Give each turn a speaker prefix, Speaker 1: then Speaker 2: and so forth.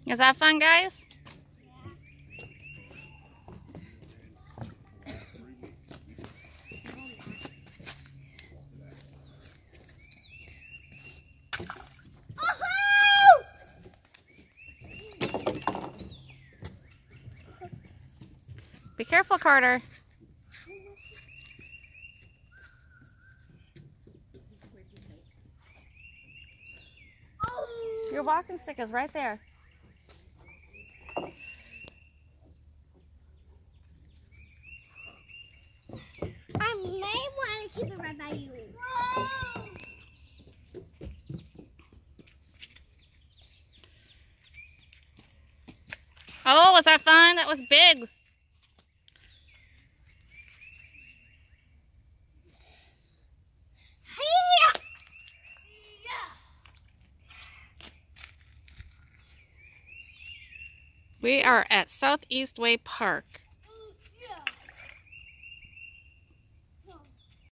Speaker 1: Is that fun, guys? Be careful, Carter. Your walking stick is right there.
Speaker 2: I may want to keep it right by you.
Speaker 1: Oh, was that fun? That was big. We are at Southeast Way Park.